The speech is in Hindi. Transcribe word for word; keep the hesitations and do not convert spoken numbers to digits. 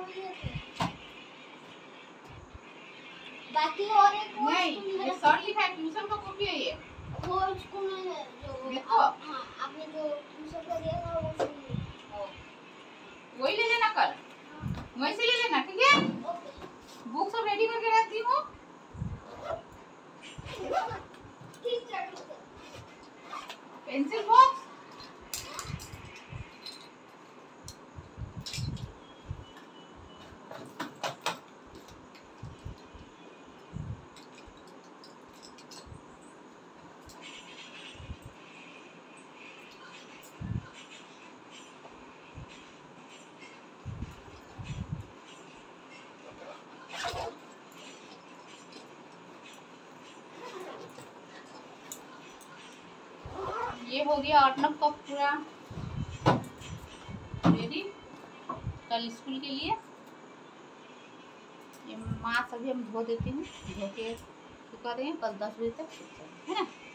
बाकी और एक नहीं, ये शॉर्ट लिखा है, ट्यूशन का कॉपी है ये। वो स्कूल में है जो देखो। हाँ, आपने जो ट्यूशन का दिया था वो स्कूल में। वही ले लेना कल। वहीं से ले लेना, ठीक है? बुक सब रेडी करके रख दी हूँ। ठीक है, ठीक है। Pencil box. ये हो गया आर्टनम का पूरा रेडी कल स्कूल के लिए। ये मास्क अभी हम धो देती हूँ, धो के सुखा देंगे, कल दस बजे तक है ना।